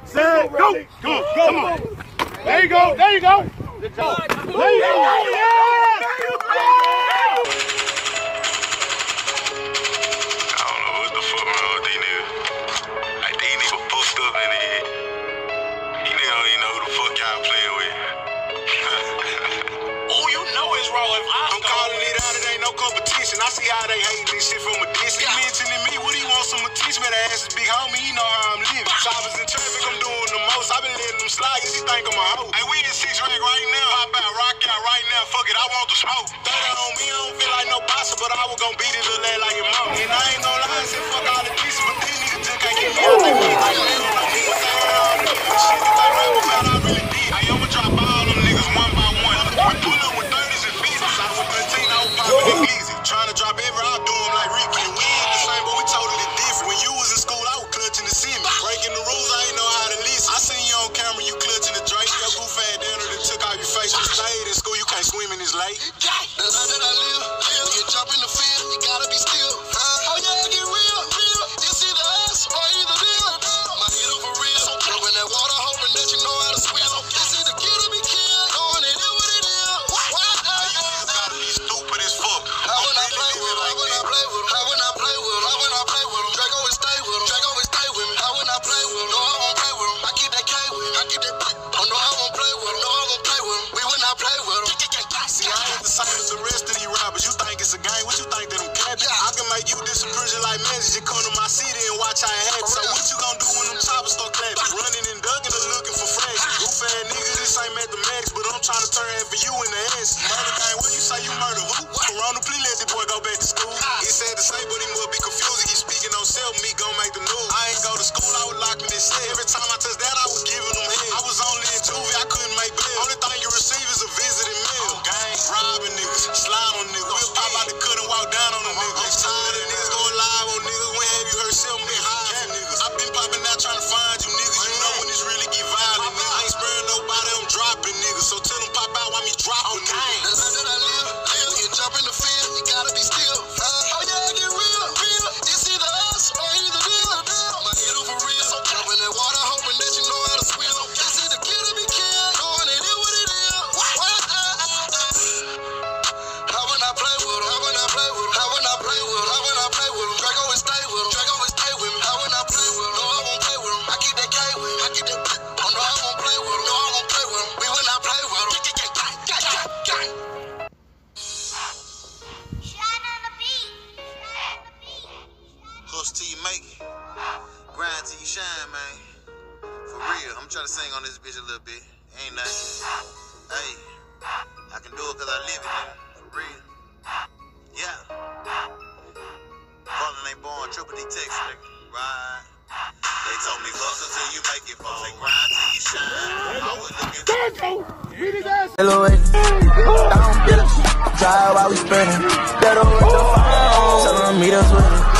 set, go. Come on. There you go. There you go. There you go. Yeah. I'm calling it out, it ain't no competition. I see how they hate this shit from a distance. He mentioning me, what he want some attention? Better ask his big homie, he know how I'm living. Choppers in traffic, I'm doing the most. I been letting them slide, cause he think I'm a hoe. Hey, we in 6 rank right now. Pop out, rock out right now. Fuck it, I want the smoke. 30 on me, I don't feel like no bossa, but I was gon' beat it little lad like your mom. And I ain't gon' lie, I said fuck all the pieces, but these niggas just can't get me out. They be like, man, I'm shit that they rap about, I really did. Hey, I'ma drop all them niggas one by one. We pull up with 30s and 50s. I was 13, I was popping it easy. Trying to drop every, I do them like Ricky. We ain't the same, but we totally different. When you was in school, I was clutching the semi. Breaking the rules, I ain't know how to listen. I seen you on camera, you clutching the drink. Your goof had down and took out your face. You stayed in school, you can't swim in this lake. The life that I live. When you jump in the field, you gotta be still. Oh yeah, get real. It's either us or either them. My hit for real. So jumping that water, hoping that you know how to swim. It's either kill or be killed. Going it is what it is. Why? You niggas gotta be stupid as fuck. How when I play with him? How when I play with him? How when I play with him? How when I play with him? Draco will stay with him. Draco will stay with me. How when I play with him? No, I won't play with him. I keep that K with him. I keep that. Oh no, I won't play with him. No, I won't play with him. We will not play with him. See, I ain't the same as the rest of these rappers. You think it's a game? What you think that I'm capping? I can make you disappreciate like magic. You come to my city and watch how it happens. So what you gonna do when them choppers start clapping? Running and ducking and looking for fresh. Goof ass nigga, this ain't mathematics, but I'm trying to turn it for you in the ass. Murder game, what you say you murder who? Corona, please let the boy go back to school. He said to say, but he must be confused. He speaking on self, me gon' make the news. I ain't go to school, I was locked in this cell. Every time I touched that, I was giving them head. I was only in juvie, I couldn't make bail. Only thing you receive is a visiting mail. Gang, robbing niggas, slide on niggas. We'll pop out the cut and walk down on the niggas. I'm tired of niggas going live on niggas. When have you heard self me high niggas? I been popping out trying to find you niggas. You know when it's really get violent, niggas. I ain't sparing nobody, I'm dropping niggas. So tell them pop out while me dropping niggas. The life that I live. When you jump in the field, you gotta be still. Oh yeah, get real. It's either us or either them. My hit for real. So jumping that water, hoping that you know how to swim. It's either kill or be killed. Going it is what it is. How when I play with him? How when I play with him? How when I play with him? How when I play with him? Draco will stay with him. Draco will stay with me. How when I play with him? No, I won't play with him. I keep that K with him. I keep that. Oh no, I won't play with him. No, I won't play with him. We will not play with him. Hustle till you make it. Grind till you shine, man. For real, I'm trying to sing on this bitch a little bit. Ain't nothing. Hey, I can do it cause I live it, nigga. For real. Yeah. Falling ain't born, triple D Texas, nigga. Right. They told me hustle till you make it, folks. They grind till you shine. I was looking. Hello, down, get us. Drive while we spinning. Better with the phone. Tell them meet us with it.